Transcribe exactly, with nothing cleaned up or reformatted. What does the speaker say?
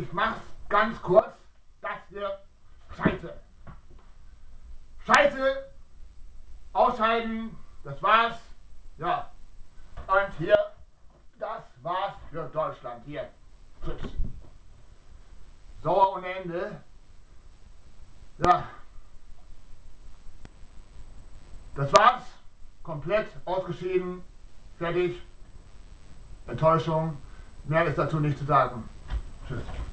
ich mach's ganz kurz, das hier Scheiße. Scheiße, ausscheiden, das war's. Ja, und hier, das war's für Deutschland. Hier, tschüss. Sauer ohne Ende. Ja, das war's. Komplett ausgeschieden, fertig. Enttäuschung. Mehr ist dazu nicht zu sagen. Tschüss.